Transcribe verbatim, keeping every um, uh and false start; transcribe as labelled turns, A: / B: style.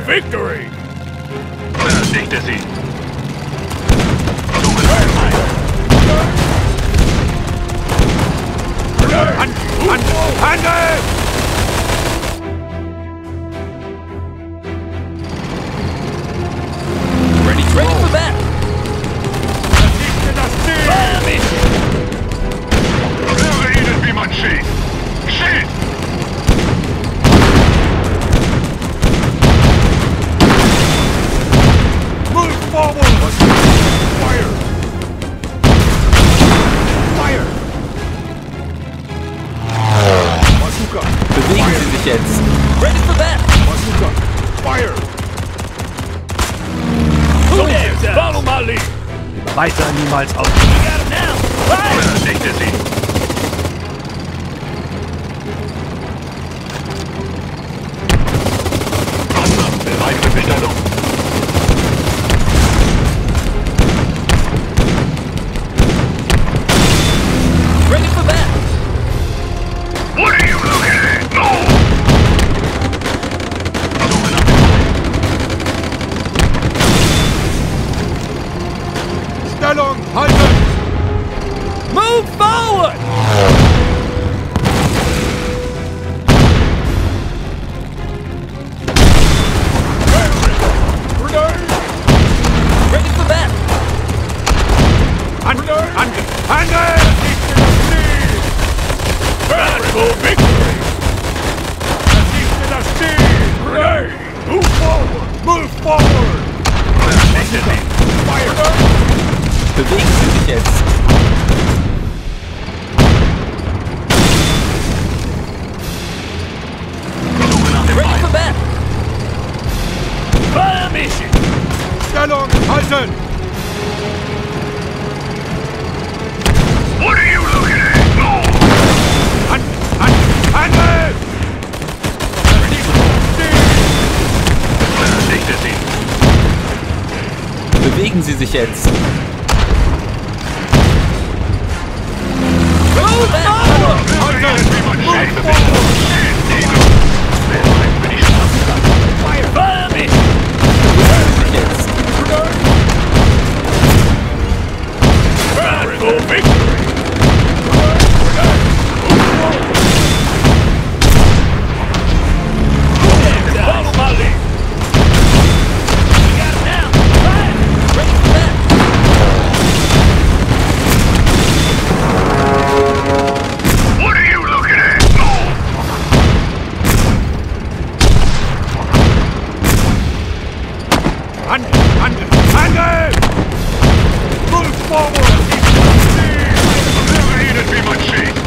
A: victory!
B: Vernichte sie!
A: Hand, Hand, Handel!
C: Ready, ready for that!
A: Vernichte das Ziel!
B: Höre ihnen, wie man schießt! Schießt!
A: Move forward! Fire! Fire! Bazooka!
C: Bewegen Sie sich jetzt! Ready for that!
A: Bazooka! Fire!
C: Who is that?
A: Follow my lead!
D: Weiter niemals auf.
C: You got him now! Right!
B: Vernichte sie! Bereit für Bestellung!
C: Ready for that!
B: What are you looking at? No!
A: Stellung! Halten!
C: Move forward!
A: Grenade!
C: Ready for that!
A: Hand, Hand, Handel! Vertical victory! Vernichte das Ziel! Grenade! Move forward! Move forward!
B: Vernichte sie!
A: Fire!
C: Bewegen Sie sich jetzt! Ready for that!
A: Fire mission! Stellung! Halten!
B: What are you looking at? No!
A: Hand, Hand, Handel!
B: Vernichte sie!
C: Bewegen Sie sich jetzt!
A: Move forward!
B: Höre ihnen, wie man
A: Move
B: schießt!
A: forward!
B: Bereit für die Straße!
A: Fire! Fire mission!
C: Bewegen Sie sich jetzt!
A: Vertical victory! Follow my lead!
C: You got him now! Right! Ready for that!
B: What are you looking at? No!
A: Hand, Hand, Handel! Move forward!
B: Höre ihnen, wie man schießt!